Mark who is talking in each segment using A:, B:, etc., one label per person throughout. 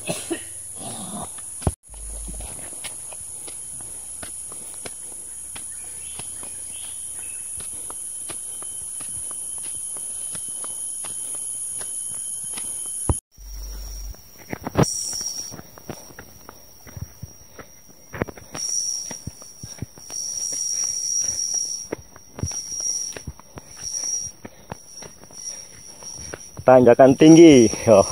A: Tanjakan tinggi. Oh.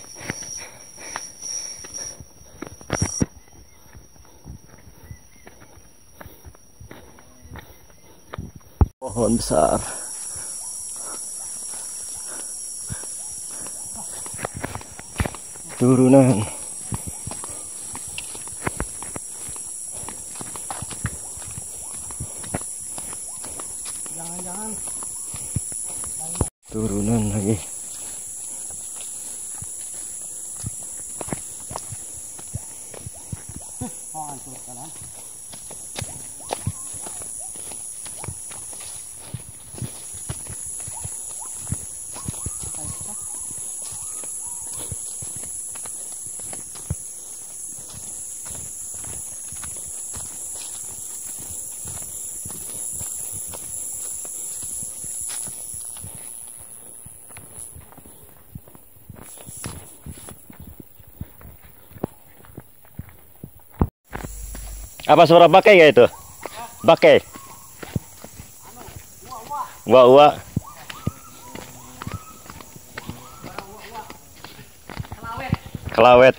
A: Pohon besar. Turunan.
B: Jangan-jangan
A: turunan lagi.
B: oh hancur kan.
A: Apa suara bakai ya itu? Bakai. Uak-uak. Kelawet.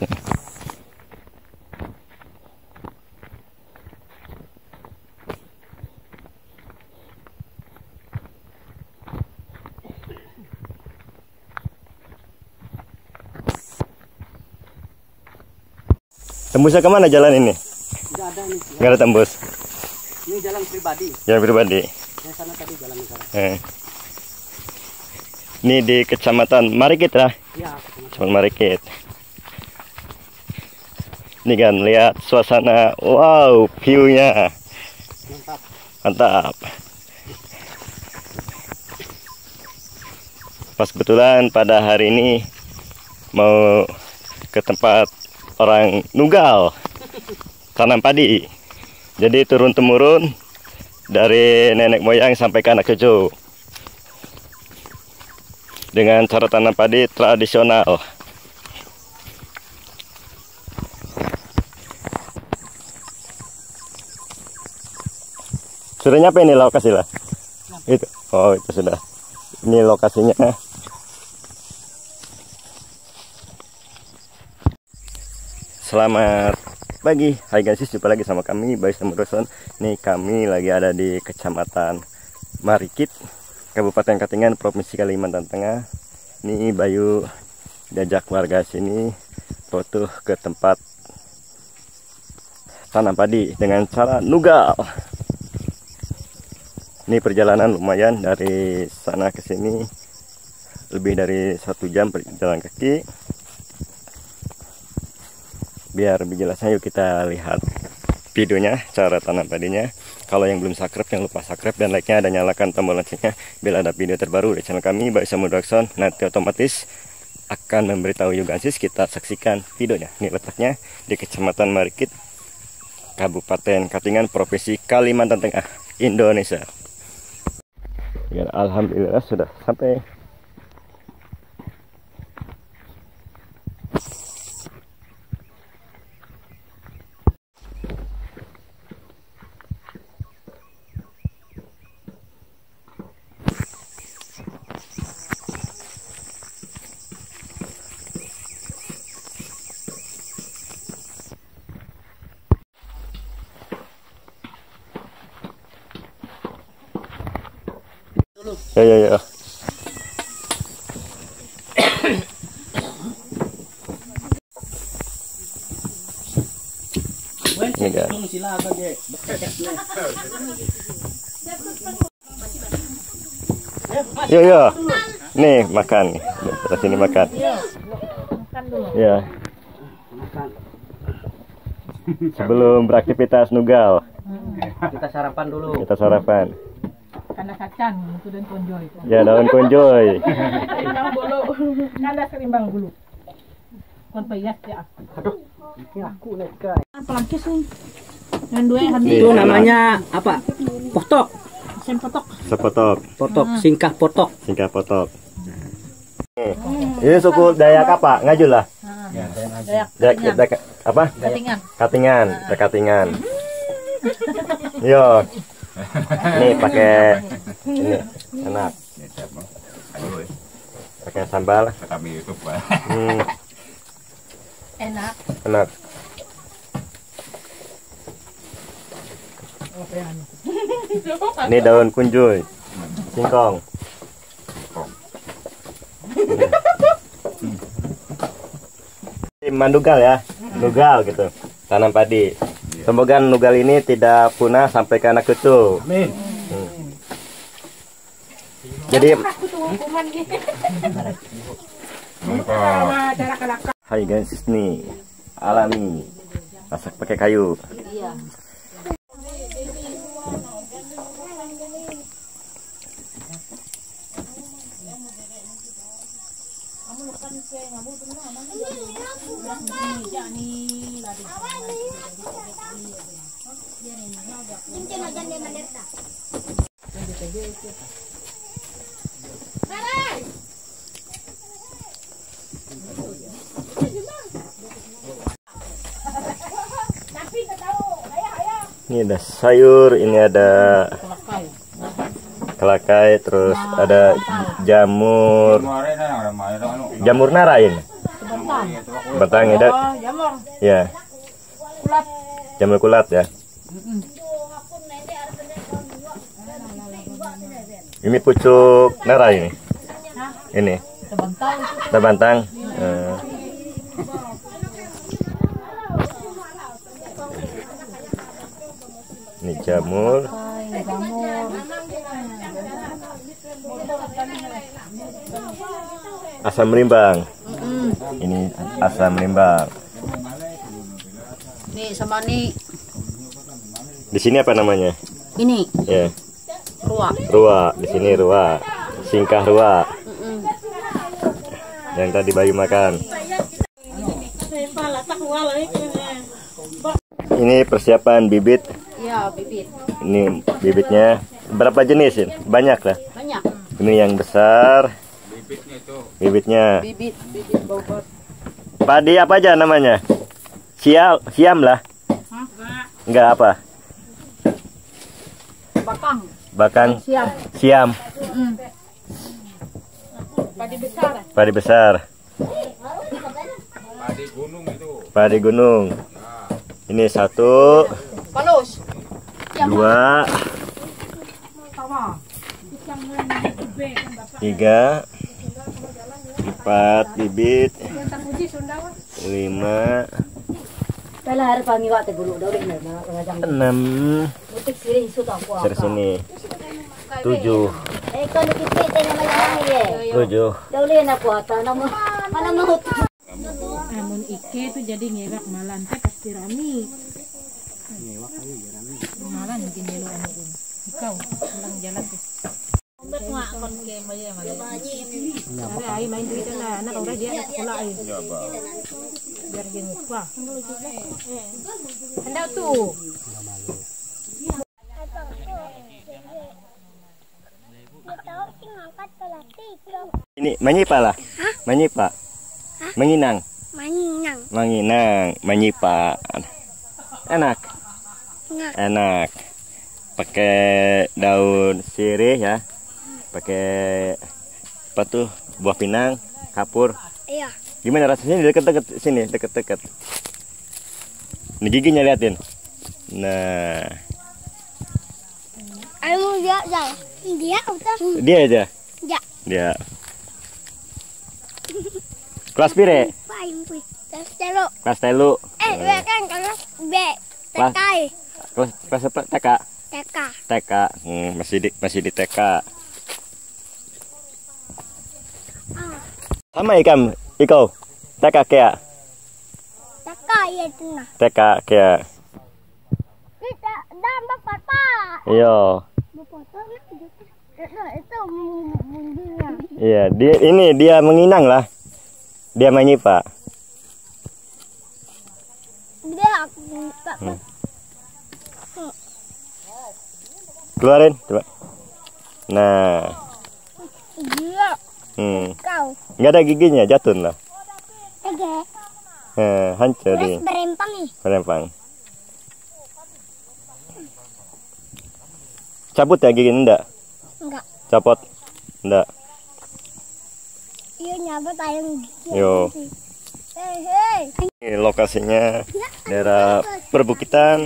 A: Tembusnya kemana jalan ini?
B: Nggak ada nih.
A: Nggak ada tembus.
B: Ini jalan pribadi.
A: Jalan pribadi.
B: Yang sana tadi jalan negara.
A: Ini di Kecamatan Marikit lah.
B: Ya,
A: Kecamatan Marikit. Ini kan lihat suasana. Wow, view-nya.
B: mantap.
A: Mantap. Pas kebetulan pada hari ini mau ke tempat orang Nugal tanam padi. Jadi turun temurun dari nenek moyang sampai ke anak cucu dengan cara tanam padi tradisional. Sudah nyampe ini lokasi lah. Itu. Oh, itu sudah. Ini lokasinya. Selamat pagi, hai guys, jumpa lagi sama kami Bayu Samudroson. Nih kami lagi ada di Kecamatan Marikit, Kabupaten Katingan, Provinsi Kalimantan Tengah. Ini Bayu diajak warga sini foto ke tempat tanam padi dengan cara nugal. Ini perjalanan lumayan dari sana ke sini, lebih dari 1 jam perjalanan kaki. Biar lebih jelasnya, yuk kita lihat videonya, cara tanam padinya. Kalau yang belum subscribe, jangan lupa subscribe dan like-nya, dan nyalakan tombol loncengnya bila ada video terbaru di channel kami Bayu Samudroson. Nanti otomatis akan memberitahu juga. Kita saksikan videonya. Ini letaknya di Kecamatan Marikit, Kabupaten Katingan, Provinsi Kalimantan Tengah, Indonesia. Ya, alhamdulillah sudah sampai. Ya. Ini kan. Yo. Nih makan. Di sini makan.
C: Makan dulu.
A: Ya. Sebelum beraktivitas nugal.
B: Kita sarapan dulu.
A: Kita sarapan.
C: Kanda kacang itu dan konjoy.
A: Ya, daun konjoy.
C: Serimbang bulu. Kanda serimbang bulu. Kon payas ya.
B: Aduh, ini aku nih guys.
C: Pelangkis nih. Yang dua yang
B: Itu namanya apa? Potok.
C: sen potok.
A: Sepotok.
B: Potok, singkah potok.
A: Singkat potok. Ini suku Dayak apa? Ngajul lah. Dayak apa?
C: Katingan.
A: Katingan. Katingan. Yo. Nih pakai ini enak. Pakai sambal.
C: Enak.
A: Enak. Ini daun kuncuy, singkong. Ini mandugal ya, nugal gitu, tanam padi. Semoga nugal ini tidak punah sampai ke anak cucu. Jadi, hai guys, nih alami, masak pakai kayu. Ini ada sayur, ini ada kelakai, terus ada jamur narain, batang ada, ya, jamur kulat ya. Ini pucuk narain, ini tabantang. Ini jamur. Asam merimbang. Ini asam merimbang.
D: Nih sama nih.
A: Di sini apa namanya?
D: Ini.
A: Ya.
D: Ruak.
A: Ruak. Di sini ruak. Singkah ruak. Yang tadi Bayu makan. Ini persiapan bibit.
D: Iya, bibit.
A: Ini bibitnya berapa jenis ya? Banyak lah.
D: Banyak.
A: Ini yang besar. Bibitnya.
D: Bibit bobot.
A: Padi apa aja namanya? Siam lah. Enggak apa? Bakang. Siam.
C: Padi besar.
A: Padi besar. Padi gunung. Ini 1,
D: Palus.
A: 2, 3, 4 bibit, 5, 6, dari sini 7, 7.
C: Namun ike itu jadi ngewak malan teh pasti rami. Malan mungkin dulu anu kau pulang jalan tuh. Bet ngak kon ke maya malah. Ada ai main duit lah, anak udah dia sekolah ai. Biar dia lupa. Anda tuh.
A: Ini manyipa lah. Manyipa. Manginang. Manyipa. Enak. Enak. Pakai daun sirih ya. Pakai apa tuh? Buah pinang, kapur.
E: Iya.
A: Gimana rasanya? Deket-deket sini, deket-deket. Ini giginya liatin. Nah.
E: Ayo lihat dah. Dia udah.
A: Dia aja.
E: Ya.
A: Dia. Kelas pire?
E: Paling pui. Telo.
A: Kelas telu.
E: Kan kelas B. TK.
A: Kelas apa? TK.
E: TK.
A: TK. Masih di TK. Sama ikaw. TK kaya.
E: TK ya itu nah.
A: TK kaya.
E: Kita dah papa.
A: Iya.
E: Bapak itu mundinya.
A: Iya, dia menginang lah. Dia manyipa.
E: Dia aku tak
A: Keluarin coba. Nah.
E: Iya. Kau.
A: Nggak ada giginya, jatun lah.
E: Oke.
A: Hancur
E: Terus
A: ini.
E: berempang nih.
A: Berempang. Cabut ya giginya enggak?
E: Enggak.
A: Copot? Enggak.
E: Iya nyabut ayam gigi.
A: Yo.
E: Hei.
A: Ini lokasinya daerah perbukitan.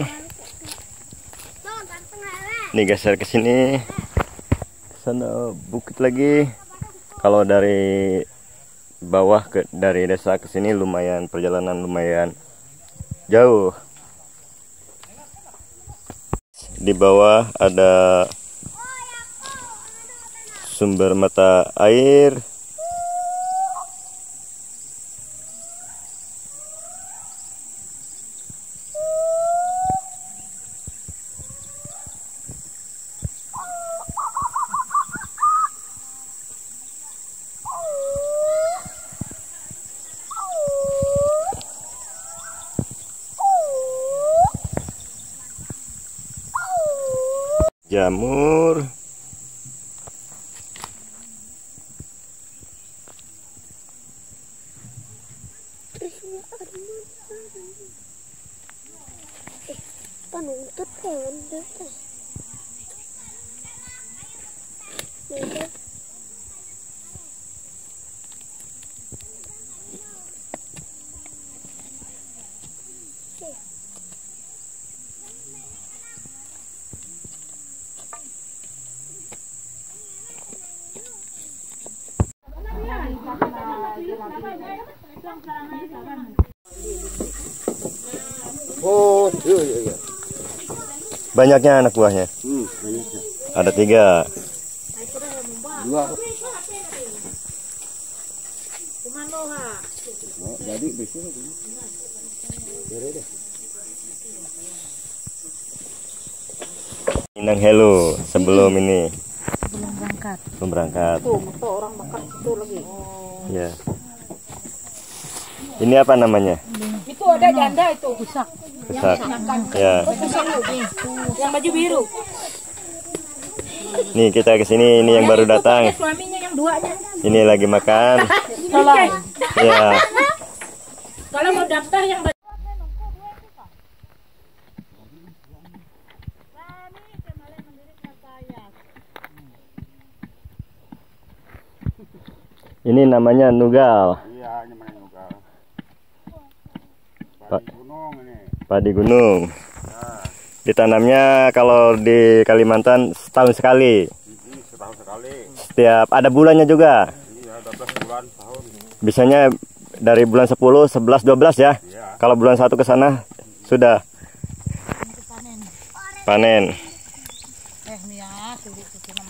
A: Nih geser ke sini. Sana bukit lagi. Kalau dari bawah dari desa ke sini lumayan perjalanan lumayan jauh. Di bawah ada sumber mata air. Jamur.
E: Panuntut kan.
B: Oh, iya.
A: Banyaknya anak buahnya.
B: Banyaknya.
A: Ada 3.
B: 2.
C: Kumanoha.
B: Oh, jadi besok.
A: Inang hello sebelum ini.
C: Belum berangkat.
A: Belum berangkat.
C: Tuh orang bakar situ lagi.
A: Ya. Ini apa namanya?
C: Itu ada janda itu. Busak.
A: Besar. Ya.
C: Yang baju biru.
A: Nih kita ke sini, ini yang baru datang.
C: Suaminya yang duanya.
A: Ini lagi makan. Ya.
C: Kalau mau daftar yang
A: Ini namanya nugal.
B: Iya, namanya nugal.
A: Padi
B: Gunung ini.
A: Padi gunung. Ditanamnya kalau di Kalimantan setahun sekali.
B: Setahun sekali.
A: Setiap ada bulannya juga.
B: Iya, 12 bulan tahun.
A: Biasanya dari bulan 10, 11, 12 ya.
B: Iya.
A: Kalau bulan 1 ke sana sudah panen.
C: Mia, sulit itu nama.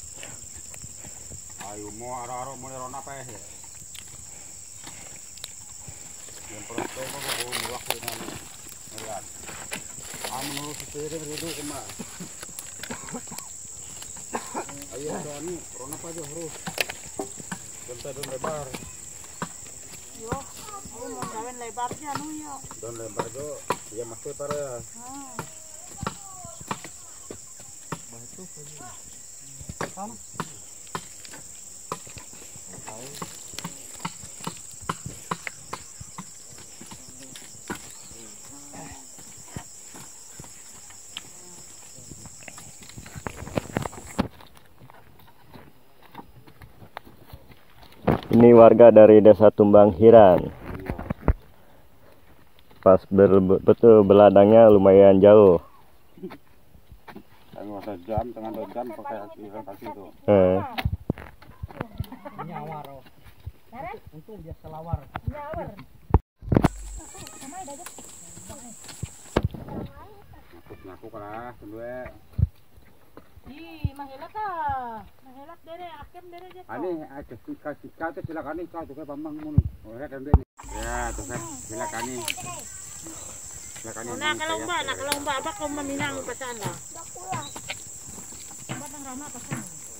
B: Ayo mau arah-arah mulai rona apa ya? Yang pertama kok murah dengan merian. Menurut sepeda itu cuma. Ayo Doni, rona apa aja harus. Don lebar.
C: Yo, aku mau kawin lebarnya anu yo.
B: Don lebar do, ya masih para.
A: Ini warga dari desa Tumbang Hiran. Pas betul beladangnya lumayan jauh.
B: Tengah jam, tengah 2 jam pakai kaki itu.
C: Nyawar. Untung dia selawar. Nyawar.
B: Ngaku kalah kedua.
C: Ih, mahelat ah. Mahelat dere, akem dere dia.
B: Ani kasih kau silakan nih kau tuh kayak pamang mun. Oh ya kan dia. Ya, tuh kan silakan nih. Silakan nih.
C: Nak kalomba apa kau meminang pasan lah. Batang rama pasan.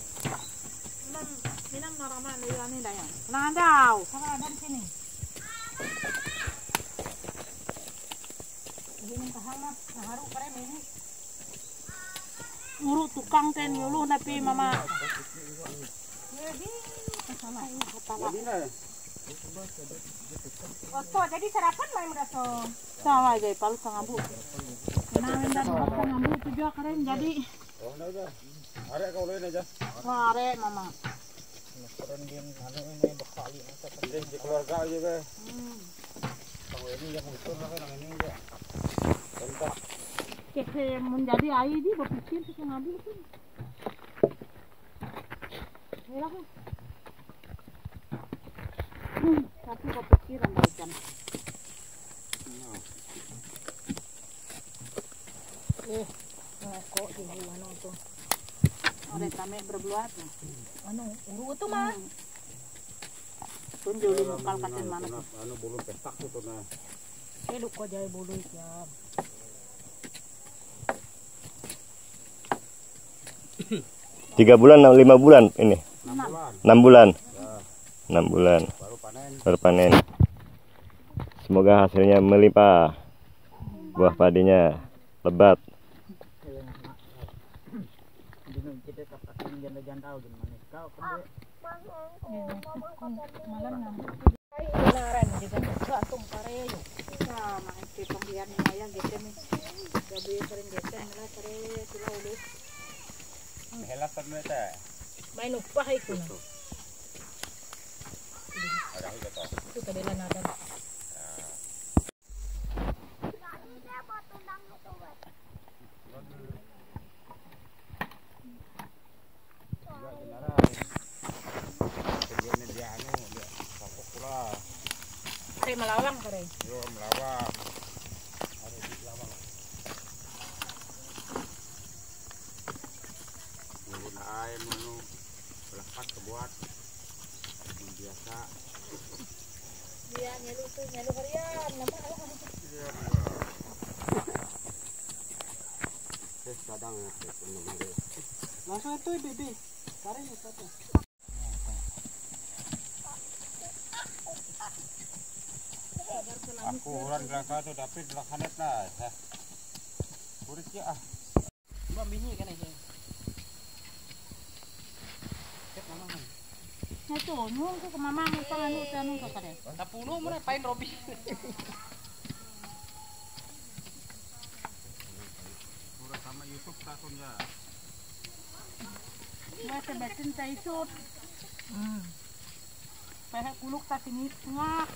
C: Minang narama ni dayang. Nah, daw, sama ada di sini. Nguruk tukang ten yulu tapi mama. Jadi sarapan main beraso. Sama aja palu sangabu. Kenalin dan sangabu itu juga keren jadi.
B: Oh, nah aja. Arek kau lain aja.
C: Wah, are mama.
B: Keren din anu ini bekali di keluarga aja be. Kalau ini yang muncul lah kan ini enggak. Bentar.
C: Keke menjadi air di berpikir ke ngambil kan. Merah kan. Tapi kepikiran bagian. Kok di mana tuh? Ada tame berbeluat. Anu, uru tuh mah. Tun dulu lokal katen mana.
B: Anu bulu petak tuh nah.
C: Lu kok jaya bulu ya.
A: 3 bulan, 5 bulan ini. 6 bulan. 6 bulan. Baru panen. Semoga hasilnya melimpah. Buah padinya lebat.
C: Benaran juga gantung pare yuk. Nah, main pembian wayang geten nih. Gabe sering geten lah pare sila ulus.
B: Helat ternyata.
C: Main upah itu nah.
B: Ada itu.
C: Itu kedelan ada. Melawang kare.
B: Yo melawang. Ada di melawang. Menggunakan air menu belakat kebuat biasa.
C: Dia nyelu harian, nampak kalau kan itu.
B: Kadang
C: Langsung itu bibi. Kare itu.
B: Aku orang belakang tu tapi belakang lah. Kuris ya ah.
C: Mbak bini kan aja. Nah tu, nunggu ke mama ngutang anu ke kare.
D: Tapuno mo na pain Robi.
B: Kurang sama YouTube tatunnya.
C: Wah sebatin sa isut. Pahak kuluk sa tinit ngak.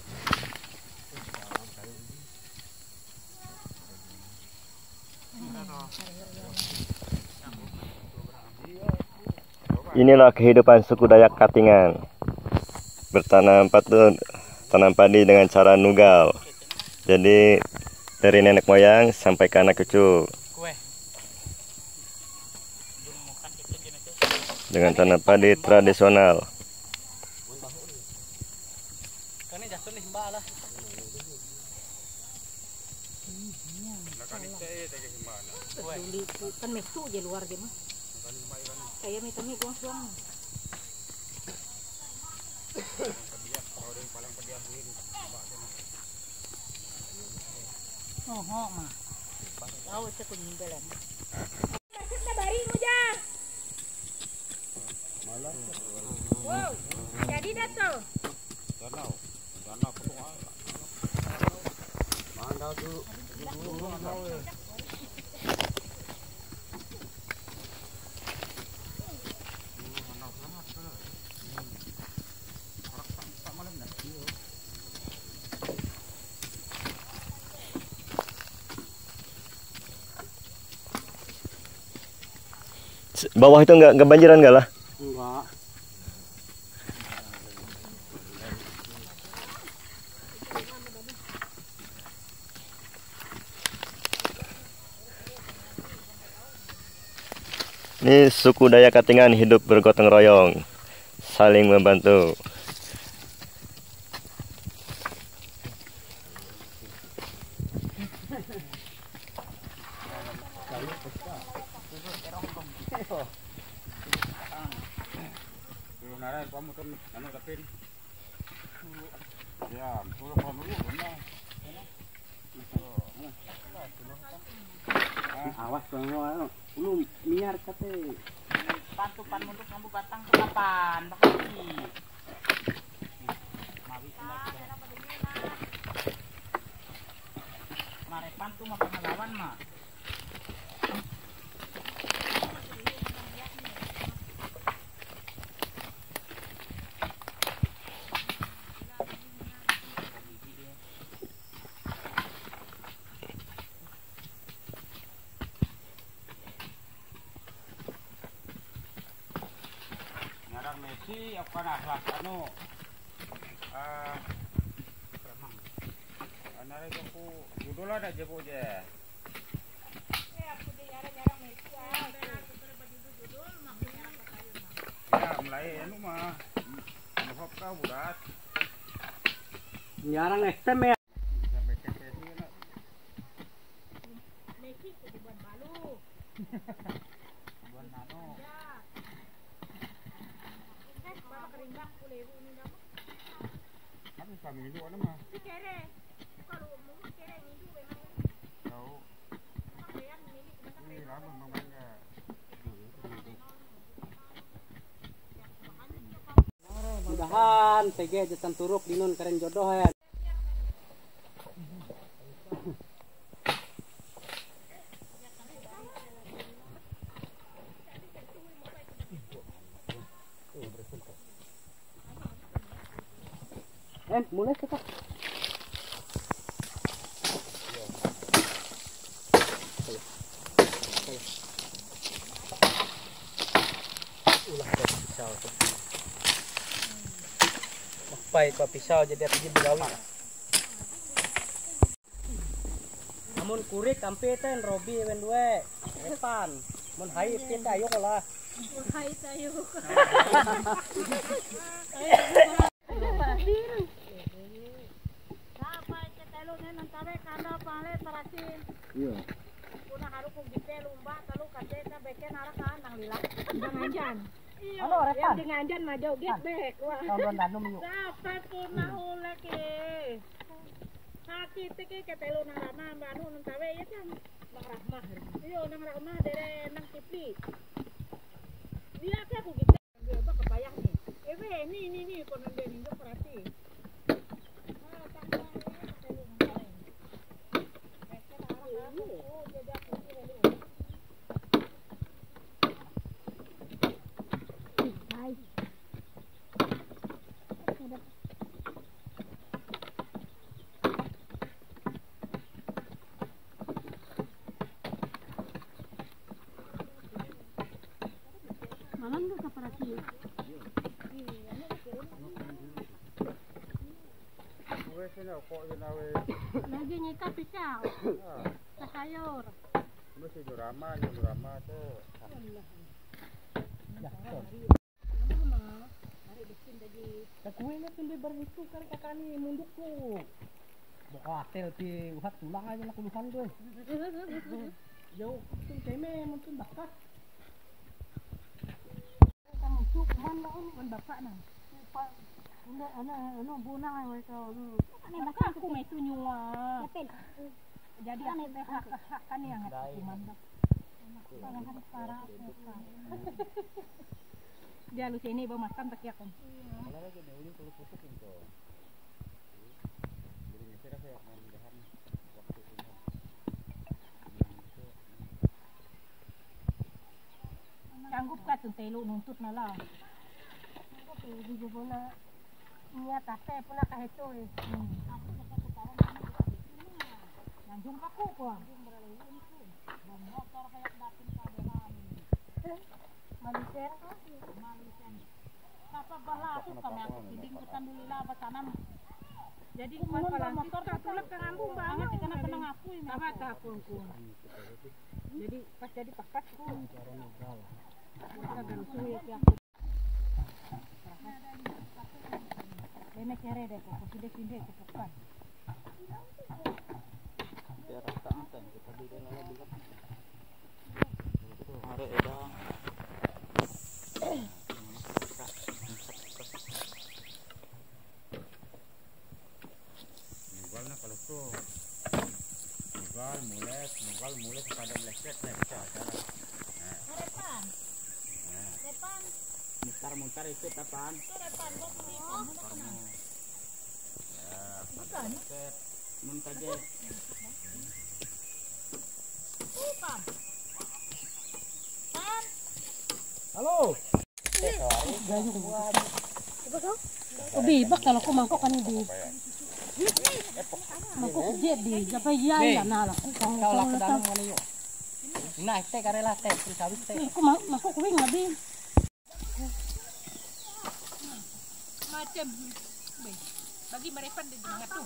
A: Inilah kehidupan suku Dayak Katingan. Bertanam tanam padi dengan cara nugal. Jadi dari nenek moyang sampai ke anak cucu. Dengan tanam padi tradisional.
C: Kan mesu aja luar dia mah. Kayak mitami guang-guang. Oh, mah. Tahu saya kuning belan. Kita bari muja.
B: Malah.
C: Wow, jadi dah tu.
B: Danau potong. Mandau dulu.
A: Bawah itu nggak banjiran nggak lah?
B: Enggak.
A: Ini suku Dayak Katingan hidup bergotong royong, saling membantu.
B: Kamu kan anu tapin. Ya, suruh kamu dulu benar. Awas bang, lu miar kate.
D: Pantupan untuk ngambu batang ke kapan? Bakali. Marepan tuh mah pengalaman mah.
B: Ngarang Messi apa nah kelas anu remang. Anare aku judul ada je po je. Ya mulai anu mah. Mohop kau budak.
F: Nyarang ekstrem ya.
B: Sampai ke sini lah. Buan nano. Kan kami itu ada mah. Tahu. Ini lama mamanya.
F: Mudahan tege jatan turuk dinun keren jodoh ya. Mulai cepat. Baik Pak pisau jadi api bergaul. Namun kurik kampe ten Robi wen due. Depan. Mun hai pin ayo lah.
C: Hai tayo.
B: Iya.
C: Jangan-jangan.
F: Halo repan.
C: Jangan-jangan mah jauh get back. Wah.
F: Tahun danum yuk.
C: Dapat ko mahula ke. Sakit ke ketelo nang ramah banu nang tawe ya kan. Nang rahmah. Iyo nang rahmah dere nang tipi. Dia ke aku gitu. Dia apa kebayang nih. Nih konon dia ning perhati. Malam tuh seperti lagi nyikat pisau sayur
B: Mesti drama tuh.
F: Kuenya tuh berisu kan kakani munduk tuh. Bawa hotel ti uhat tulang aja nak kuluhan tuh. Jauh tuh ceme mungkin bakat.
C: kamu cuk mana on bapak nah ano bunang ay ko ano baka aku may tunyua jadi ano hak kan yang kumanda pangahan para dia lu sini bawa makan tak ya kan sanggup ka tong telo nuntut na lang di jebo na niya tase puna kahito eh nanjung ako ko malisen kasa bala aku kami aku hiding kutan dulu lah batanam jadi kuat pala motor katulak kang ambung banget karena tenang aku ini apa tapon ku jadi pas jadi pakat ku ini kere deh kok sudah pindah ke depan
B: Daerah Tangtang kita di dalam bilang itu ada edang jualnya kalau tuh mulai kepada meleset saya bisa cara.
C: Repan. Repan.
B: Mutar itu apaan?
C: Itu repan buat ikan. Bukan.
B: Muntaje.
C: Bukan. Pan.
F: Halo.
G: Ubi, bak kalau ko mangkok kan di. Mangkok jadi, apa ya nala ko
F: Kau lah ke dalam mana yuk? Nah, teh karela teh, terus habis teh.
G: Ko mangkok wing lebih.
C: Macam. Bagi merepan di tengah tuh.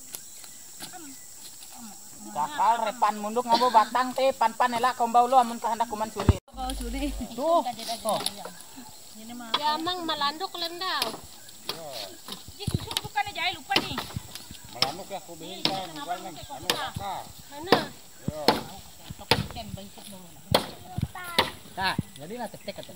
D: Dakal repan munduk ngabu batang teh pan elak kombau lu amun kahandak kuman suri.
C: Kau sudah.
F: Tuh. Oh.
C: Ini mah.
G: Ya mang malandok lendau.
C: Ji susu bukan aja lupa nih.
B: Malamuk ya aku bihin kan, bukan anu kakak.
G: Mana?
F: Nah, jadi lah tek kata.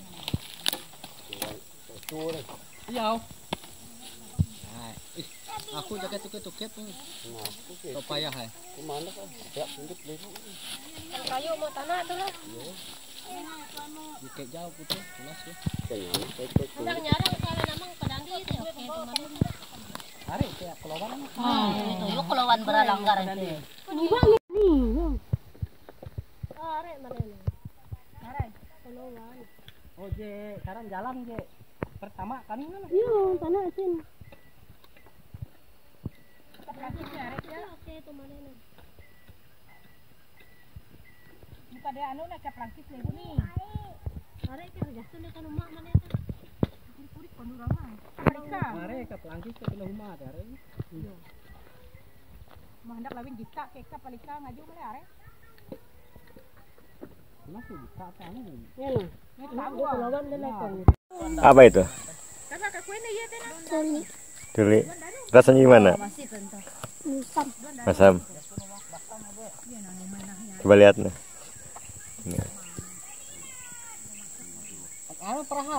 F: Iya. Nah, aku jaga tuket tuh. Nah, payah hai.
B: Kemana kan? Ya, tunjuk dulu.
G: Kayu mau tanah tuh lah.
F: Dikek jauh putih, jelas ya.
G: Udah nyarang kalau namang pedang di itu oke kemarin.
F: Hari kayak keluaran.
G: Itu yuk keluaran beralanggar itu. Enggak nih. Are mana ini?
C: Are.
G: Keluaran.
F: Oh, je, sekarang jalan je. Pertama kami mana?
G: Iya, tanah asin.
C: Oke, itu mana ini? Buka dia anu nak plangkis lagi nih.
G: Are kan jatuh nih kan rumah mana itu?
C: Kurik panorama. Harika.
F: Mare ke pelangkis ke pindah rumah ada are.
C: Mau hendak lawin jika keka palika ngaju mana are?
F: Masih bisa apa anu?
G: Ya loh. Keluaran dan lekong.
A: Apa itu?
C: Kakak ke kuene ya teh.
A: Tuli. Rasanya gimana?
C: Masih tentang.
A: Masam. Coba lihat nih.
F: Anu peraha.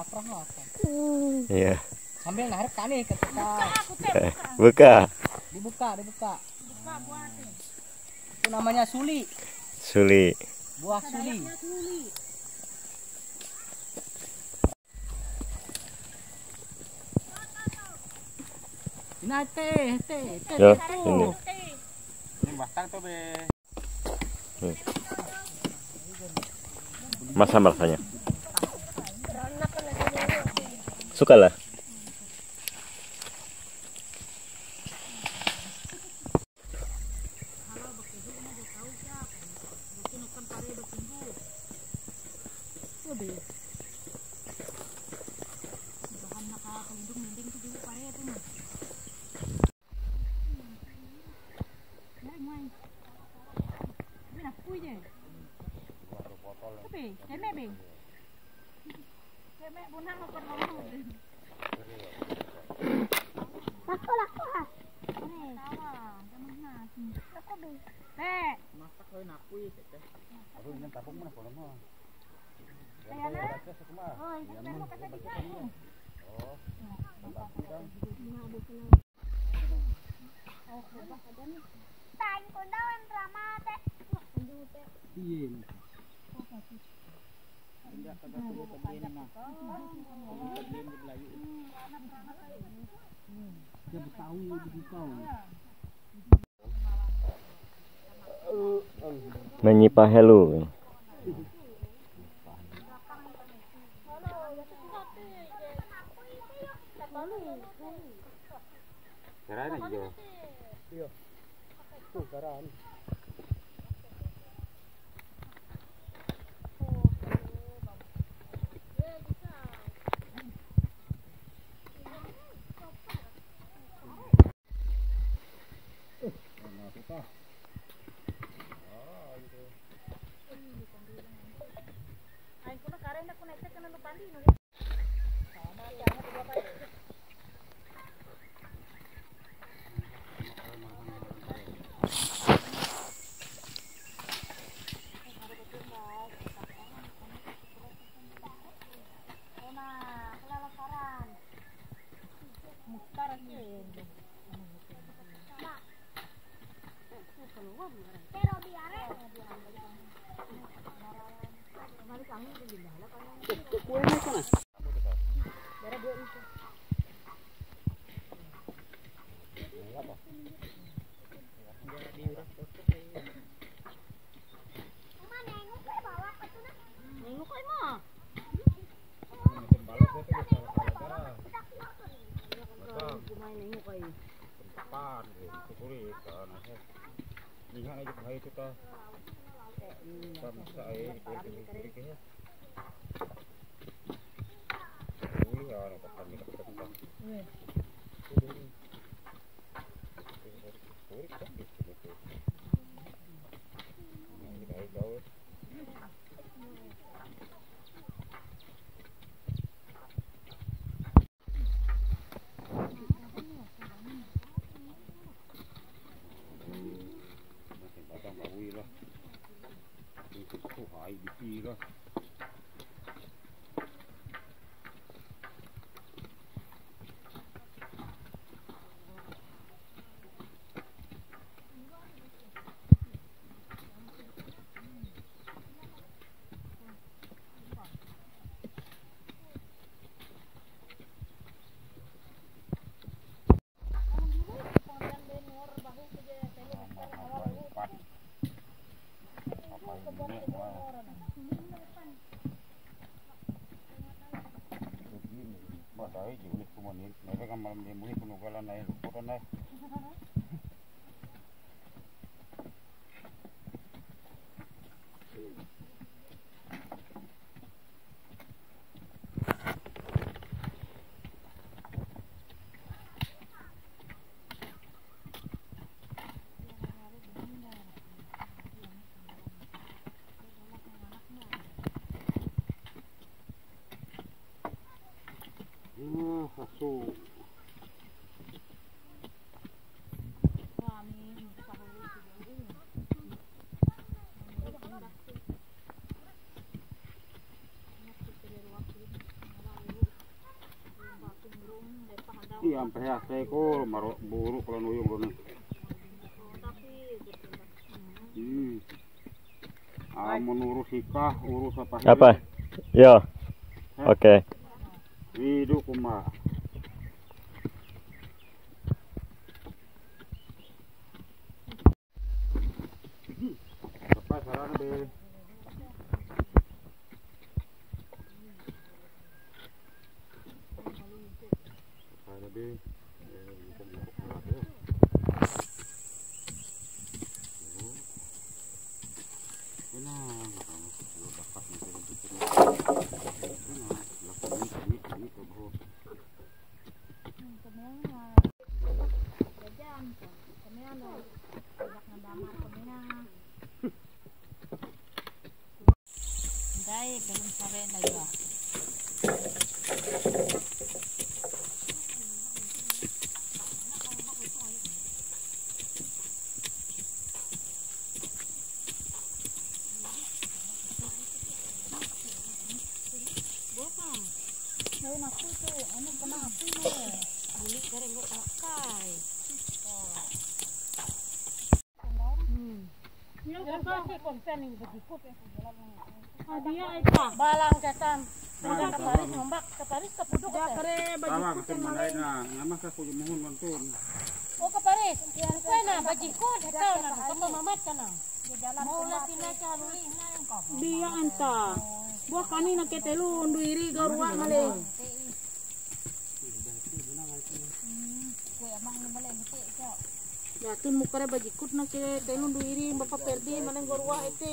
A: Iya.
F: Sambil narik kani ketika
A: Buka.
F: dibuka. Itu namanya suli,
A: Suli.
F: buah suli. Nah, teh.
A: Yo, ini.
B: Ini batang tuh be.
A: Masam rasanya. Suka lah.
E: Laku.
B: Masak kowe nakui teh. Aduh, ini tapung mana kalau mah.
E: Tanya ko daw ang drama te.
F: Iya.
B: Enggak kagak perlu tebiin mah. Tebiin di Melayu.
F: Dia Betawi di kau.
A: Menyipah helu.
B: Caranya hijau.
F: Iya. Tuh garan.
E: Pero biare. Mama nengok ke bawah ke sana.
C: Nengok kay mo. Kumain nengok kay.
B: Pan, syukuri karena lihat aja bahaya itu ta. Sampai kulit ya. Ini ya orang pakai minyak kita. Badai juga kumanin, mereka kan malam dia mui penugalan naik lupa naik. Masuk. Iya, sampai saya kok maruk buruk kalau nuyung dulu. Menurus ikah, urus apa?
A: Apa? Yo. Oke.
B: Hidup kumah. Apa saran be? Ada be.
C: Dai belum sampai lagi. Ngayon ako ito, ano ba na ako mo? Bulik ka rin ko kakay. Yung kasi konsen yung bagikot eh. Dia ito. Balang jatan. Udah kaparis ngombak, kaparis kapudok ka. Kare
B: bagikot kan malay na. Nama ka ko mohon mantun.
C: Oh kaparis. Kuya na bagikot ito na kapamamat ka na. Maula sila ka luli na yung ka. Dia anta. Buah kanina ketelu unduiri garuan male. Kuya mang male miti ito. Yakin mukare bagikut na ketelu unduiri bapak perdi male garua ite.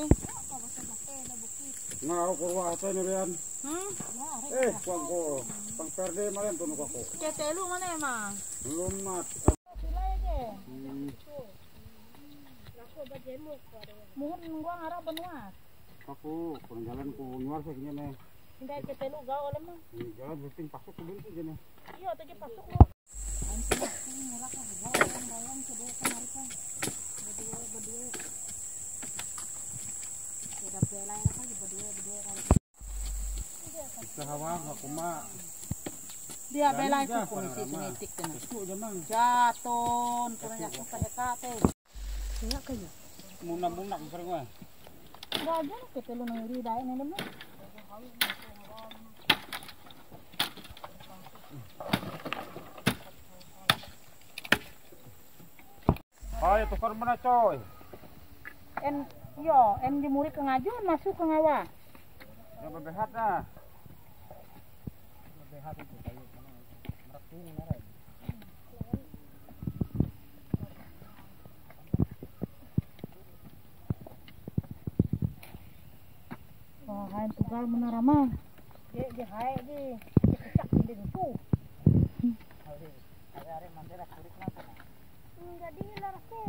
B: Ngau kurwa apa ni rian? Kuang ko pang perde malen tunu ko.
C: Ketelu male ma.
B: Belum mat.
C: Sila aja. Lako bajemu kare. Muhun ngwa ngara benuas.
B: Aku jalan ku luar sih gini.
C: Hindi ketelu gaw alam mo.
B: Jalan berting pasok ke bentuk gini.
C: Iya, tadi pasok mo. Ang murah ka gaw ang bayan sa buong kamarikan. Berdua. Kira belai na kayo berdua kan.
B: Sa hawa aku mah.
C: Dia belai ko komisi genetik na.
B: Itu jamang.
C: Jaton, punya ko sa hekate. Kaya kayo.
B: Munak-munak sering mah.
C: Bagus kita lu nangri dai nene mah.
B: Ayo tukar mana coy?
C: En di murid ke ngajun masuk ke ngawa.
B: Yang berbehat nah.
F: Berbehat itu kayu meratung ngaran.
C: Oh, hain tugal menarama. Di hae di kecak di itu.
F: Are mandera kurik mata.
E: Jadi larasnya.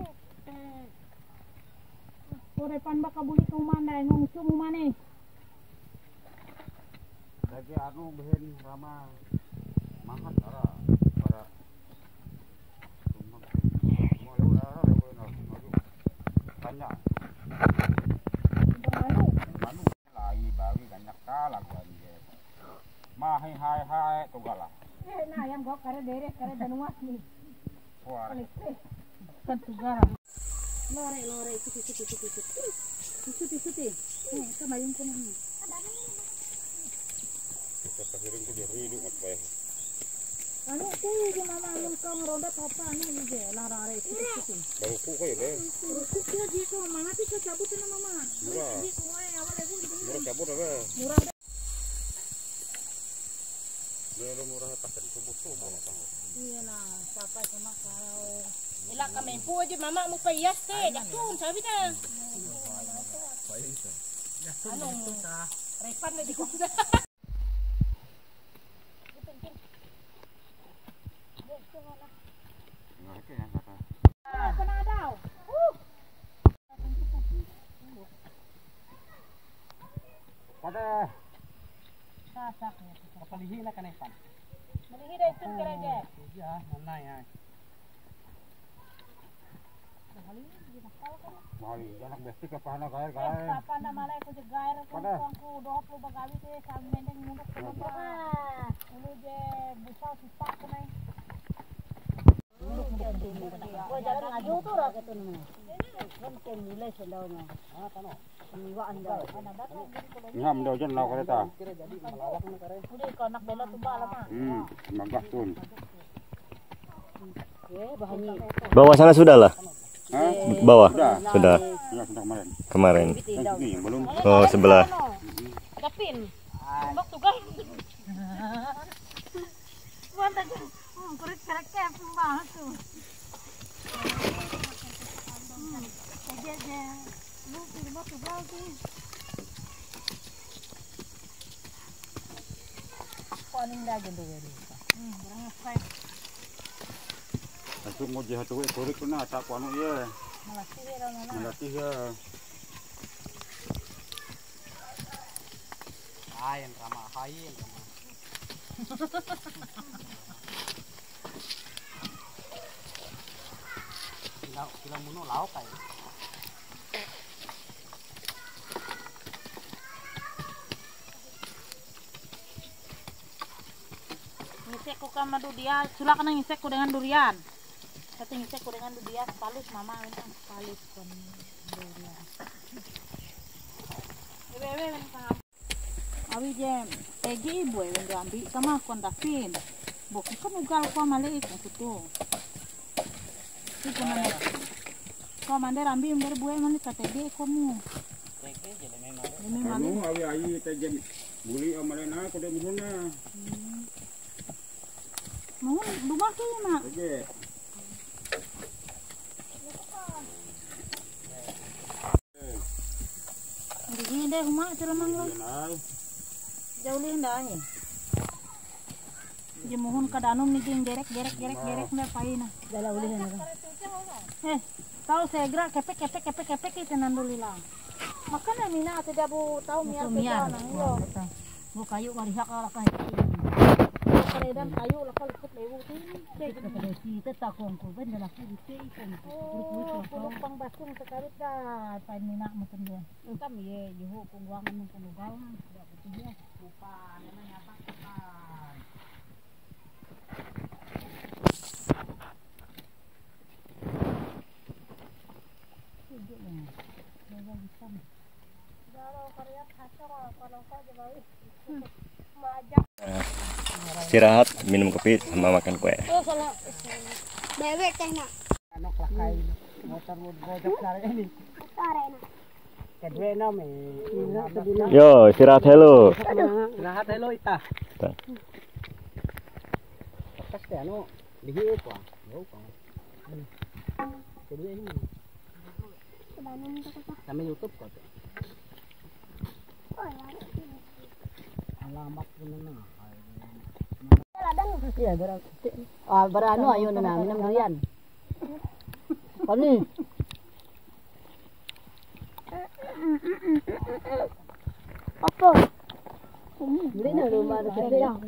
C: Sore pan baka buli ke mana nung sumu mana?
B: Lagi anu behen rama mahat ara para mau lara banyak manu lai bawi banyak kalah gua dia mah hai tugala
C: Nah, yang gua kare derek kare danuas nih.
B: wah
C: Kan tugal. Lore ikuti. Itu mayung ko nang.
B: kita pakirin ke dia hidup apa
C: Ano ko di mama mun kang roda apa ano je larare ikuti.
B: baru ku kayak deh
C: Kaya di ko mga ti cabut na mama.
B: murah
C: Di ko ay awal ako di.
B: murah cabut apa
C: Murah.
B: dia murah tak ada subuh
C: Iya na, papa sama kalau
G: Ila kami po aja mama mo payas te. Jakun sabi ta.
C: anong repan na di ko.
B: nggak kayak kata
C: Apa na daw?
B: pada
C: Sasak.
F: Kapalihi na kanay pan.
C: Malihi dai tun kare je.
F: Ya, nanay ay.
B: mahal anak bestik apa anak kaya
C: Papa na malay ko je gair ko
B: Pada.
C: ko 20 bagawi te sa mendeng munok ko pa. Ulu je busau sipak ko nay. Ko jalan ngaju tu ra ke tun na. Kan ke mulai sendaw na.
F: Ah, tano.
C: Niwaan daw. Ana dato
B: ngam daw dyan law kereta
F: Kira jadi malawak na kare.
C: Uli ko anak bela tu bala ma.
B: magah tun
C: Bahani.
A: Bawah sana sudah lah.
B: Hah?
A: Bawah
B: Sudah.
A: sudah
B: Ya sudah kemarin
A: kemarin.
B: yang ini yang belum
A: Oh sebelah.
G: Dapin. Bak tugal.
C: Wanda je. Kurit karakter pembahas tu. Je. Lu pilih tu bal tu. Paning dah gendut ni. Berang sai.
B: aku mau jahat tuh kurik kena tak kuano ya
C: Malasih dia mana.
B: melatih ya
F: Ay, ang rama hayin. Kilau muno lauk kayo.
C: Ngisek ko ka madudia, sula ka nang ngisek ko dengan durian. Kata ngisek ko dengan durian, palus mama memang palus kon durian. Bebe men paham. Awi jem, tegi ibu yang diambil sama kon dapin. Bok kan ugal ko malik aku tu. Itu mana? Kau mandar ambil dari buai mana tegi kamu.
F: Teke jadi memang.
C: Ini mana?
B: anu awi ayi tajem buli amalena ko de muhuna
C: Mau rumah ke mak?
B: oke
C: Ini deh rumah teremang lah.
B: ay
C: Jauh lih dah ni. Jemuhun kadanum ni jeng gerek dah paina. Jala ulih na. Tahu saya gerak kepek itu nandulilah. Makanya mina tidak bu tahu miar na yo. Bu kayu marihak ala kah. Keredan kayu lah kalau ikut lewu tu. Kita tak kongko ben dalam itu kan. Oh, pang basung sekali dah. Pain mina macam dia. Kam ye juhu pungwangan ng punugal. Tidak betul dia.
F: Upan, namanya apa? Upan.
A: Istirahat, minum kopi sama makan kue.
E: Bebek teh nak.
F: Anak lakai motor gojek dari ini. Kedua nama.
A: Yo, istirahat hello.
F: Istirahat hello ita.
A: Tah.
F: Kas teh anu dihiu pa. Yo pa. Kedua ini. Sama YouTube kok. Alamat mana? Iya, beranu ayo na minum durian. Kani.
E: Apa?
F: Beli na rumah ada kete ya.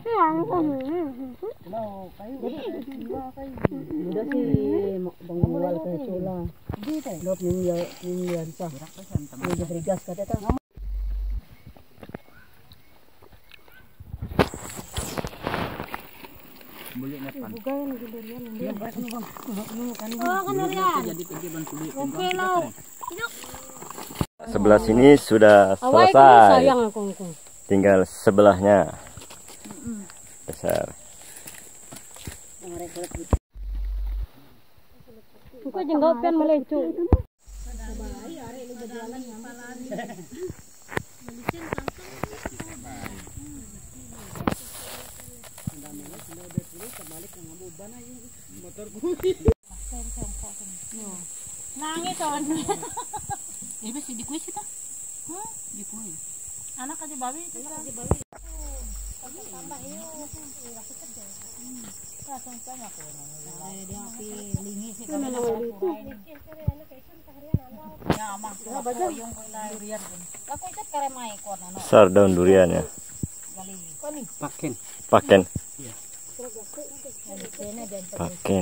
F: Udah sih pengual ke Sula. Dot miliar sah. Ini beri gas kata ta.
A: Sebelah sini sudah selesai. Tinggal sebelahnya. Besar.
G: Kau jenggot kan melencu.
C: Nangis on. Ibu sih dikuis kita. Dikuis. Anak aja bawi itu aja bawi. Tambah ini langsung banyak kok. Dia api lingi sih kalau ya amah. Yung durian. Aku ikut karemai kon ano.
A: Besar daun duriannya.
F: Paken.
A: Paken.
F: Iya.
A: Paken.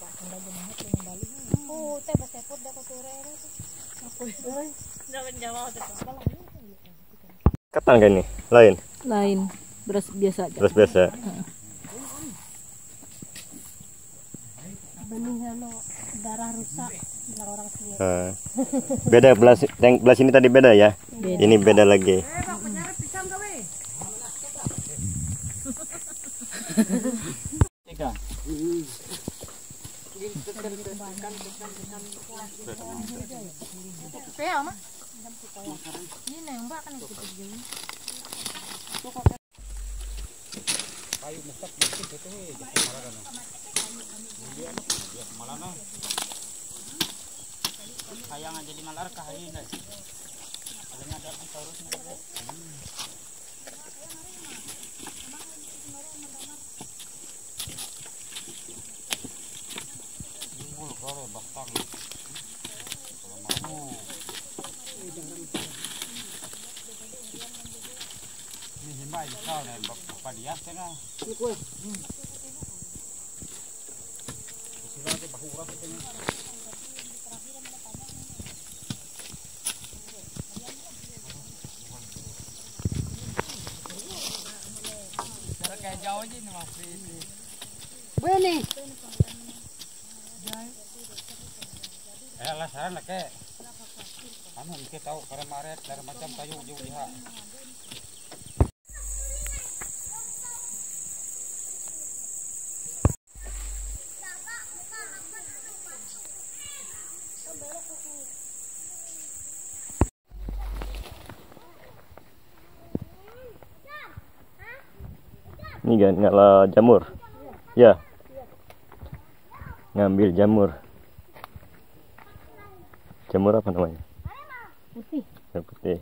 A: Ketan kan nih? Lain?
C: Lain. Beras biasa aja.
A: Beras biasa.
G: Darah rusak orang sini.
A: Beda belas, yang belas ini tadi beda ya?
C: Beda.
A: Ini beda lagi.
B: Tiga.
C: Pea mah. Ini nembak kan itu jadi.
B: Kayu mustak musik itu malah kayangan jadi malar kayu guys. Ada taurus batang. Ini himba itu kau nih bapak dia sana. Silahkan bahu urap itu nih. Cara kayak jauh aja nih mas.
F: Bene.
B: Lah saran lah ke. Anu kita tahu karena maret dari macam kayu jauh lihat.
A: Ini kan ngalah jamur. Ya. Ngambil jamur. Jamur apa namanya?
G: Putih.
A: Jamur putih.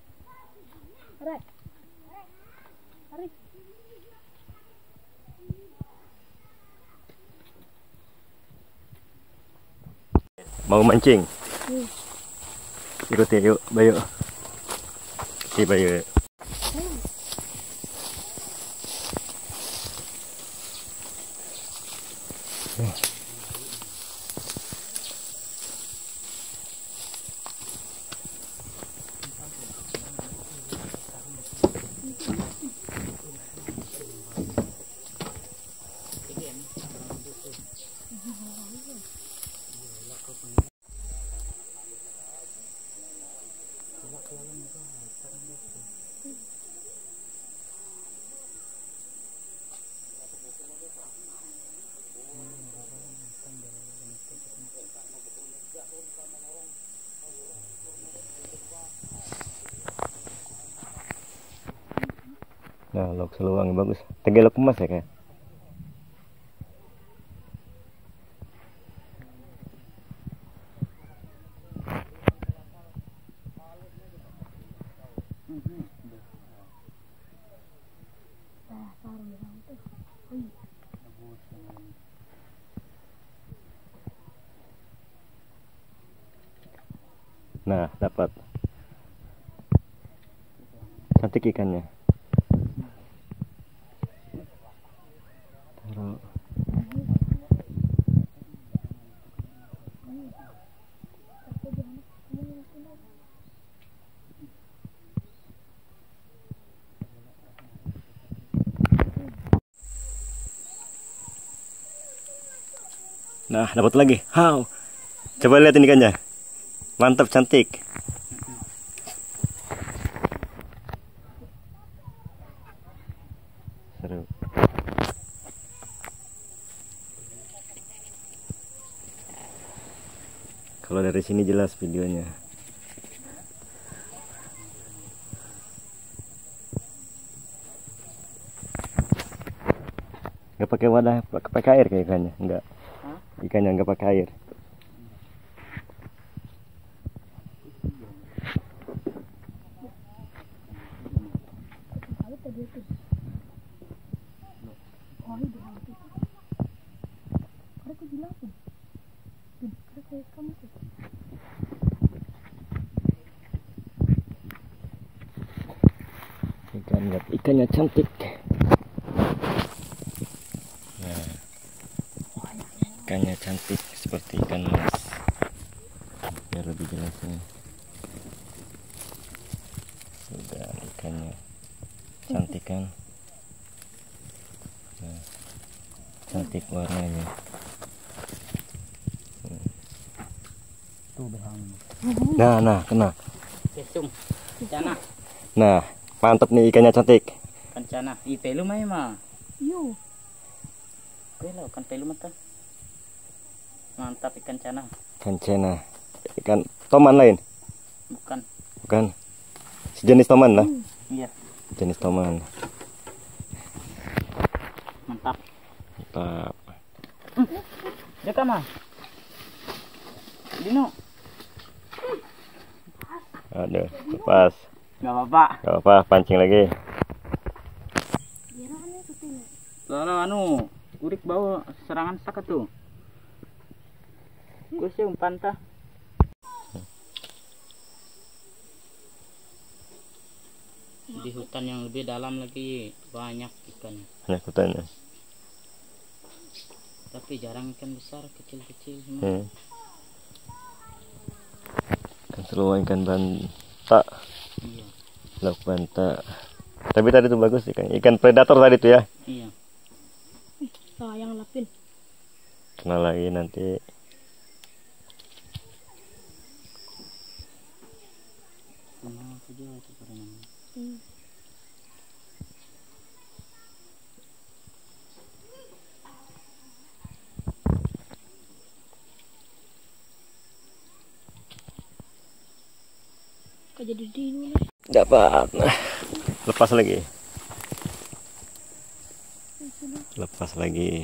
A: Mau mancing? Ikuti yuk, Bayu. Si Bayu. Nah, lok seluang bagus. Tegelok emas ya kayak. Nah, dapat. Cantik ikannya. Taruh. Nah, dapat lagi. How? Coba lihat ini ikannya. Mantap, cantik. Seru. Kalau dari sini jelas videonya. Nggak pakai wadah, pakai air kayak ikannya. Enggak. Ikannya nggak pakai air. Ikannya cantik. Nah, ikannya cantik seperti ikan mas. Biar lebih jelasnya. Sudah ikannya cantik kan? Nah, cantik warnanya. Nah, kena.
D: Kesum. Cana.
A: Nah, mantap nih ikannya cantik.
D: Kancana. Pelu mai mah.
E: Yo.
D: Pelu kan pelu mata. Mantap ikan cana.
A: Ikan cena. Ikan toman lain?
D: Bukan.
A: Bukan. Sejenis toman lah.
D: Iya.
A: Jenis toman.
D: Mantap.
A: Mantap.
D: Jaka mah. Dino.
A: Aduh, lepas.
D: Gak apa-apa.
A: Gak apa, pancing lagi.
D: Lalu urik bawa serangan saka tuh. Gue sih umpan tah. Di hutan yang lebih dalam lagi banyak ikan.
A: Banyak hutannya.
D: Tapi jarang ikan besar, kecil-kecil semua.
A: Ikan seluang, ikan banta.
D: Iya.
A: Lauk banta. Tapi tadi tuh bagus ikan predator tadi tuh ya.
D: Iya.
E: Sayang lapin.
A: Kena lagi nanti.
D: Sama saja itu perenang.
E: Kok jadi dino nih?
A: Dapat. Lepas lagi. Lepas lagi.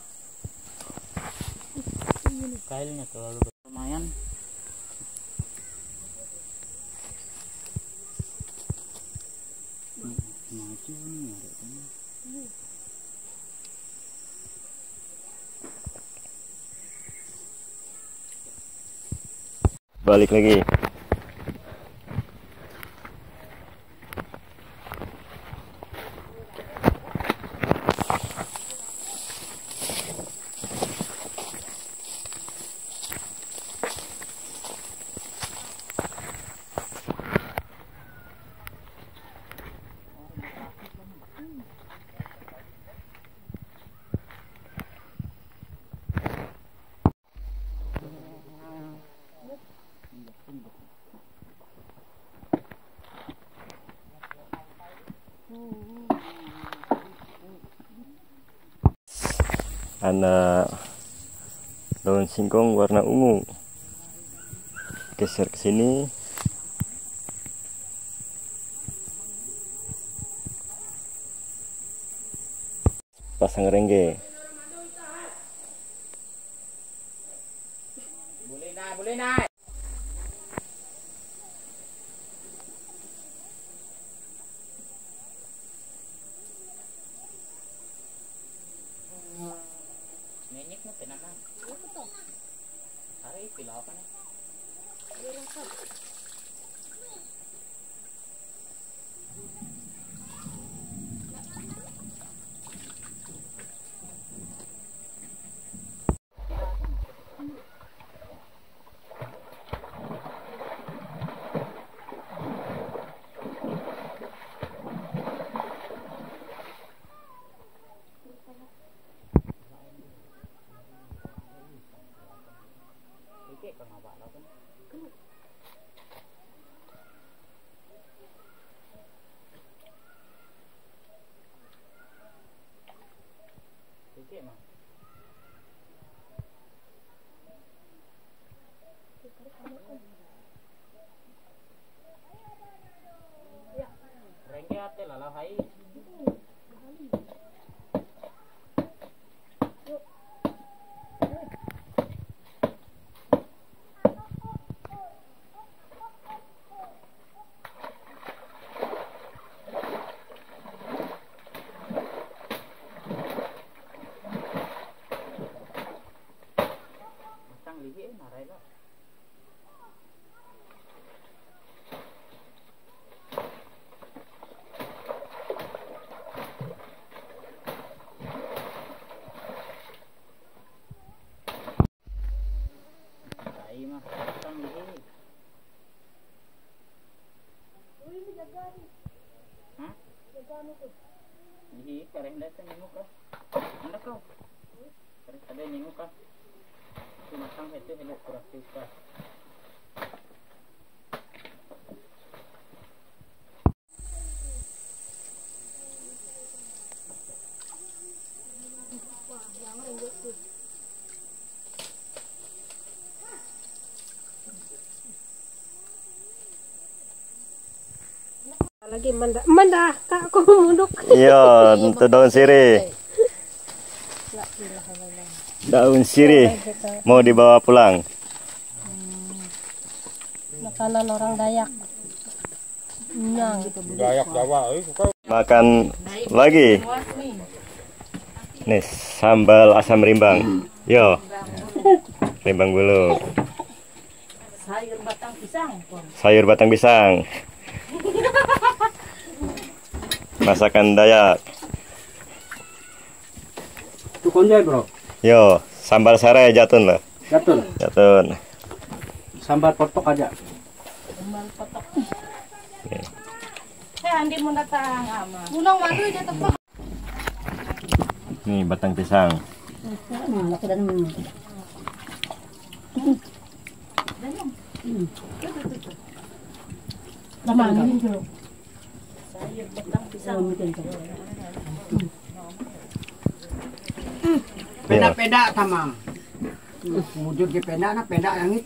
D: Kailnya terlalu lumayan. Maju nih ada ini.
A: Balik lagi. Ada daun singkong warna ungu. Geser ke sini. Pasang rengge.
D: Boleh naik. Nenyek mo tinaman. Hari pilaw ka na. Rengge ate lalau hai. Matang lagi narai lah. Ini kareng data nengok kah? Anda kau? Kareng ada nengok kah? Cuma sampai itu helok praktis kah?
E: Lagi manda kak aku munduk.
A: Iya, itu daun sirih. Daun sirih mau dibawa pulang.
E: Makanan orang Dayak.
B: Dayak Jawa,
A: Makan lagi. Nih, sambal asam rimbang. Yo. Rimbang bulu.
C: Sayur batang pisang.
A: Sayur batang pisang. Masakan Dayak.
F: Tukonjay bro.
A: Yo, sambal serai jatun lah.
F: Jatun.
A: Jatun.
F: Sambal potok aja.
C: Andi mau datang ama.
E: Pulang madu dia tempat.
A: Nih batang pisang.
C: Sayur batang pisang.
F: Peda-peda tamang. Wujud di peda na peda langit.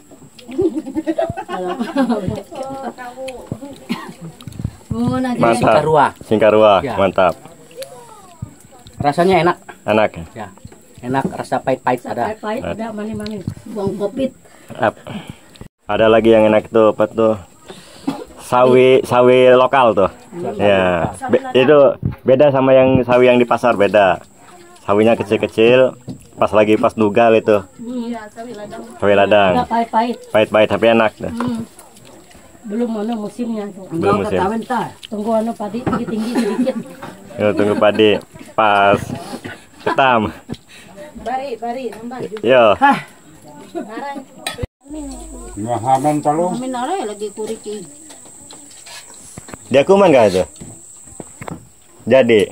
A: Mantap.
F: Singkarua.
A: Singkarua,
F: Ya.
A: mantap.
F: Rasanya enak.
A: Enak.
F: Ya. Enak, rasa pahit-pahit ada.
E: Pahit ada mani-mani. Buang kopit.
A: Ada lagi yang enak tuh, apa tuh? Sawi lokal tuh. Ya. Itu beda sama yang sawi yang di pasar, beda. Sawinya kecil-kecil, pas nugal itu.
C: Iya, sawi ladang.
A: Sawi ladang.
E: Enggak pahit-pahit.
A: Pahit-pahit tapi enak tuh.
E: Belum musimnya.
A: Belum musim.
E: Tunggu padi tinggi-tinggi sedikit.
A: Yo, tunggu padi pas ketam.
C: Bari, nambah.
A: Yo.
C: Ngarang.
B: Ngahaman talo.
C: Kami narai lagi kuriki.
A: Dia kuman gak itu? Jadi.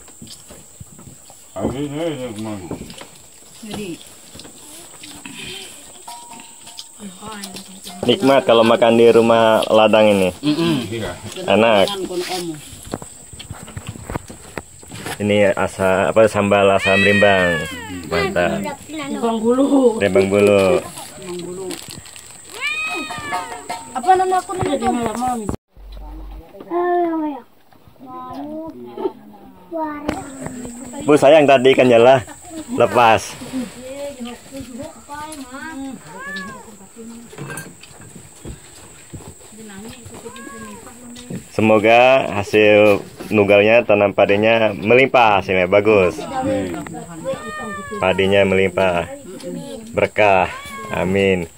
A: Nikmat kalau makan di rumah ladang ini. Enak. Ini sambal asam rimbang. Mantap.
E: Bang bulu.
A: Rimbang bulu.
E: Apa nama aku nih? Malam.
A: Bu sayang tadi ikan jala lepas. Semoga hasil nugalnya tanam padinya melimpah, hasilnya bagus. Padinya melimpah, berkah. Amin.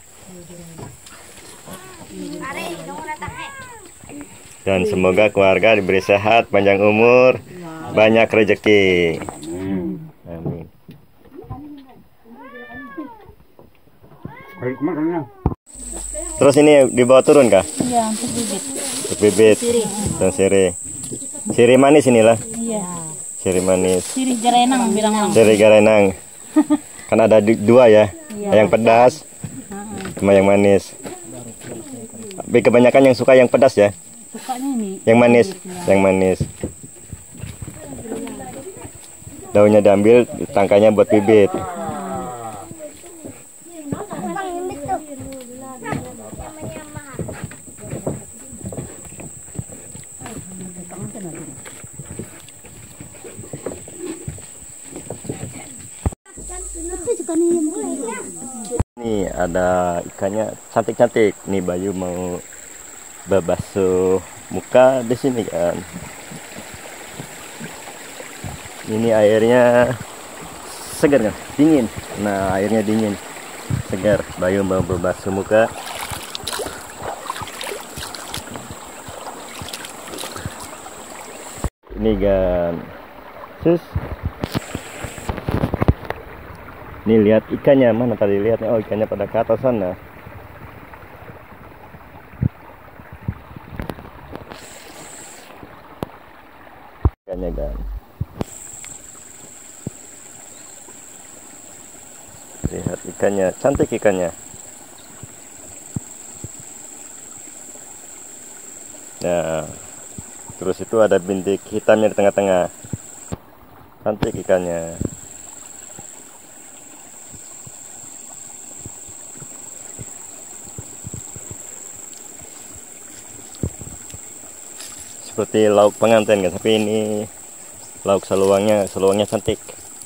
A: Dan semoga keluarga diberi sehat, panjang umur, banyak rezeki. Amin. Terus ini dibawa turun kah?
C: Iya, untuk bibit.
A: Untuk bibit dan sirih. Sirih manis inilah.
C: Iya.
A: Sirih manis.
C: Sirih Garenang bilang orang.
A: Sirih Garenang. Kan ada dua ya. Yang pedas sama yang manis. Tapi kebanyakan yang suka yang pedas ya.
C: Sukanya ini.
A: Yang manis, yang manis. Daunnya diambil, tangkainya buat bibit. Ini ada ikannya cantik-cantik. Nih Bayu mau berbasuh muka di sini kan. Ini airnya segar kan? Dingin. Nah, airnya dingin. Segar. Bayu mau berbasuh muka. Ini kan. Sus. Nih lihat ikannya, mana tadi lihatnya? Oh, ikannya pada ke atas sana. Ikannya kan. Lihat ikannya, cantik ikannya. Nah, terus itu ada bintik hitamnya di tengah-tengah. Cantik ikannya. Seperti lauk pengantin kan, tapi ini lauk seluangnya cantik.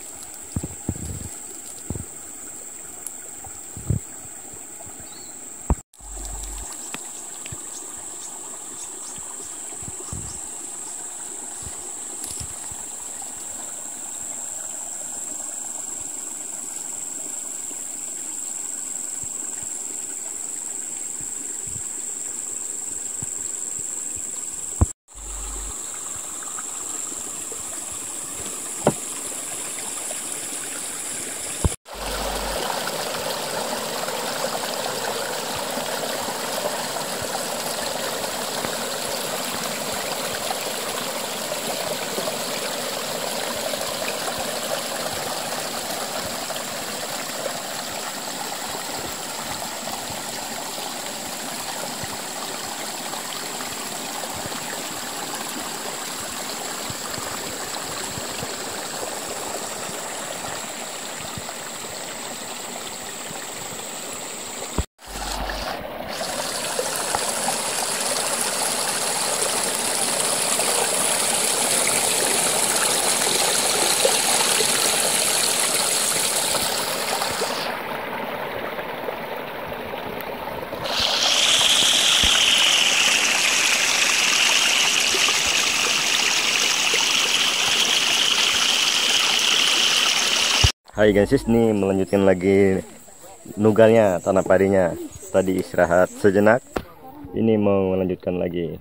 A: Hai guys, nih melanjutkan lagi nugalnya, tanam padinya. Tadi istirahat sejenak, ini mau melanjutkan lagi.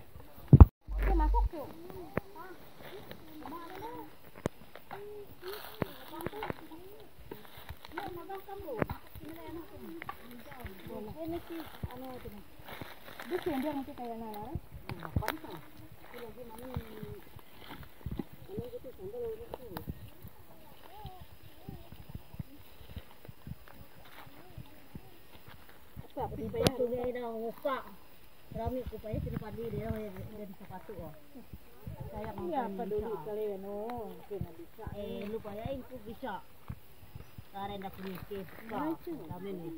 E: Rami kupanya jadi padi dia jadi sepatu.
C: Iya, peduli kali no, kena bisa.
E: Lupa ya itu bisa. Karena nak mikir, kami ni.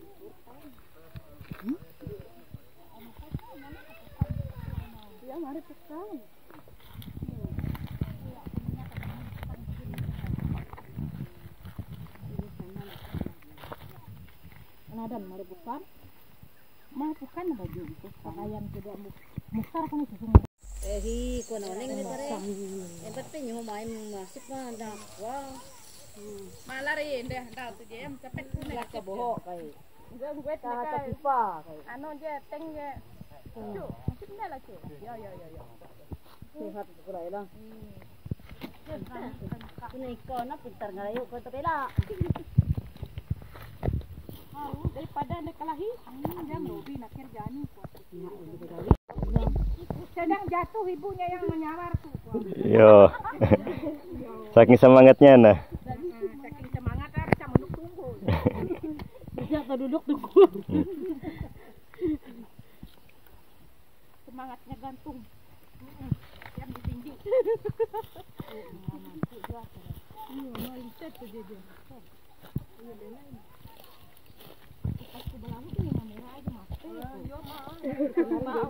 C: Ya, mari pekan. Ada mari bukan. Mah bukan baju pakaian tidak mukar kan itu semua.
E: Ko na ning ni pare. Empat pe nyo main masip na dak. Wah.
C: Malari deh, dah tu je cepet tu
E: Ya ka boho kai.
C: Enggak gue
E: Ka ka pipa kai.
C: anu je teng je. Cu, masih dah lah cu. Ya.
E: Sehat kurai lang. Kini ko na pintar ngalayo ko tapela.
C: Daripada nak kelahi, dia merugi nak kerjaan ni. Sedang jatuh ibunya yang menyawar tu.
A: Yo. Saking semangatnya nah.
C: Saking semangatnya bisa menunggu.
E: Bisa duduk tunggu.
C: Semangatnya gantung. Yang tinggi. Iya, main set tu dia. Iya, benar. Aku bilang tu yang mana aja mati. Yo mah.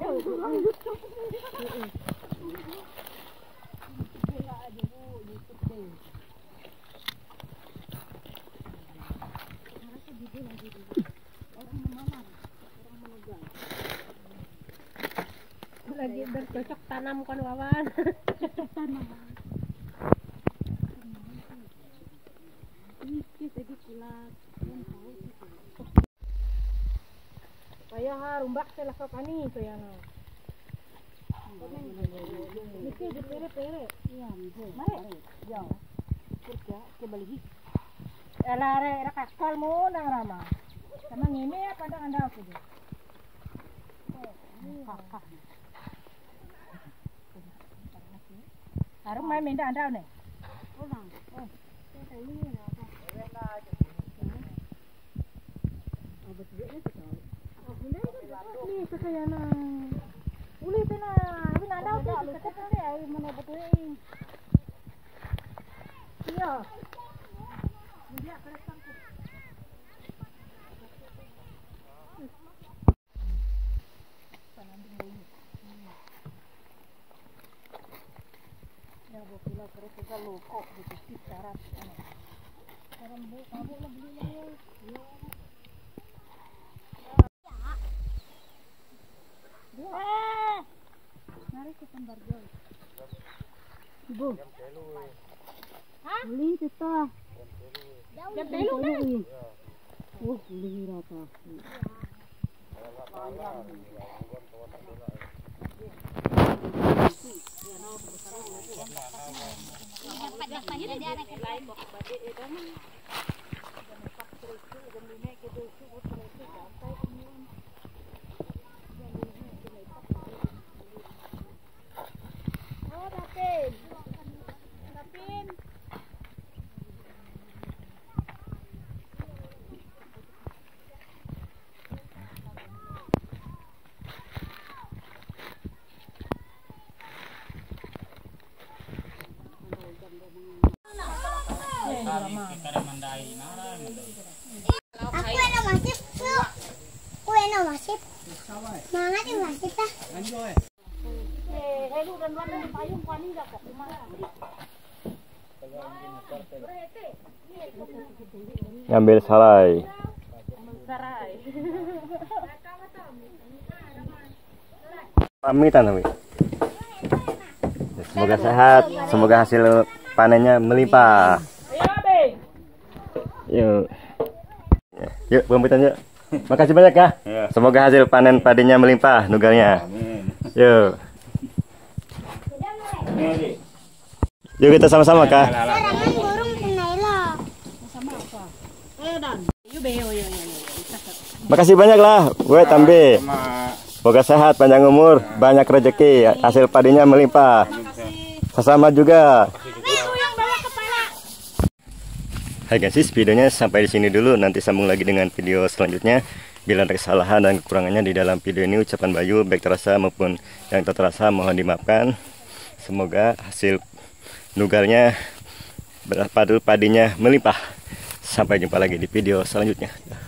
C: Lagi bercocok tanam kan Wawan. Cocok tanam. Ini lagi kulat. Kaya ha rumbak telah kau pani tu yang no. Niki di pere. Iya, mari. Ya. Kerja ke balik. Elare rakakal mo nang rama. Sama ngene apa dah anda aku je. Kakak. Harum main minda anda ni. Oh bang. Oh. Saya ini apa? Oh betul ni betul. Ni sekaya na. Ulit na. Abi na daw tu dekat ni ay mana betul ni. Iya. Dia keresan tu. Pananding bunyi. Ya bokila kereta loko betul syarat. Sekarang bu, kamu nak beli ni. Mari ke Pembarjol. Ibu. Hah? Beli kita. Jam telu kan? Oh, beli rata.
H: Aku enak masif, aku enak masif. Mangat yang masif dah.
E: Helu dan warna payung pani dah kok.
A: Ngambil salai. Pamitan Wi. Semoga sehat, semoga hasil panennya melimpah. Yuk. Yuk, pamitan yuk. Makasih banyak ya. Semoga hasil panen padinya melimpah, nugarnya. Yuk. Yuk kita sama-sama kah?
H: Serangan burung kenaila.
A: Makasih banyak lah, gue Tambi. Semoga sehat, panjang umur, banyak rezeki, hasil padinya melimpah. Sama juga. Hai guys, videonya sampai di sini dulu. Nanti sambung lagi dengan video selanjutnya. Bila ada kesalahan dan kekurangannya di dalam video ini, ucapan Bayu baik terasa maupun yang tak terasa mohon dimaafkan. Semoga hasil nugarnya padinya melimpah. Sampai jumpa lagi di video selanjutnya.